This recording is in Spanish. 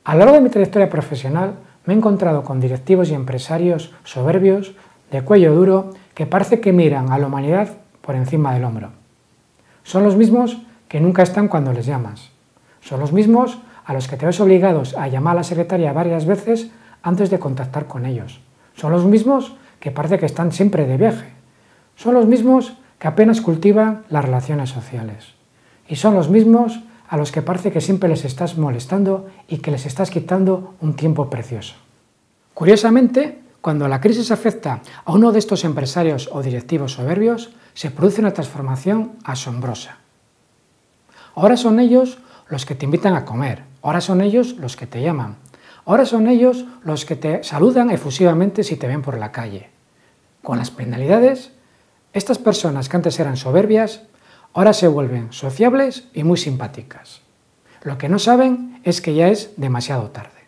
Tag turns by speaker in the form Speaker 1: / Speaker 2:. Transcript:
Speaker 1: A lo largo de mi trayectoria profesional me he encontrado con directivos y empresarios soberbios, de cuello duro, que parece que miran a la humanidad por encima del hombro. Son los mismos que nunca están cuando les llamas. Son los mismos a los que te ves obligados a llamar a la secretaria varias veces antes de contactar con ellos. Son los mismos que parece que están siempre de viaje. Son los mismos que apenas cultivan las relaciones sociales. Y son los mismos a los que parece que siempre les estás molestando y que les estás quitando un tiempo precioso. Curiosamente, cuando la crisis afecta a uno de estos empresarios o directivos soberbios, se produce una transformación asombrosa. Ahora son ellos los que te invitan a comer, ahora son ellos los que te llaman, ahora son ellos los que te saludan efusivamente si te ven por la calle. Con las penalidades, estas personas que antes eran soberbias, ahora se vuelven sociables y muy simpáticas. Lo que no saben es que ya es demasiado tarde.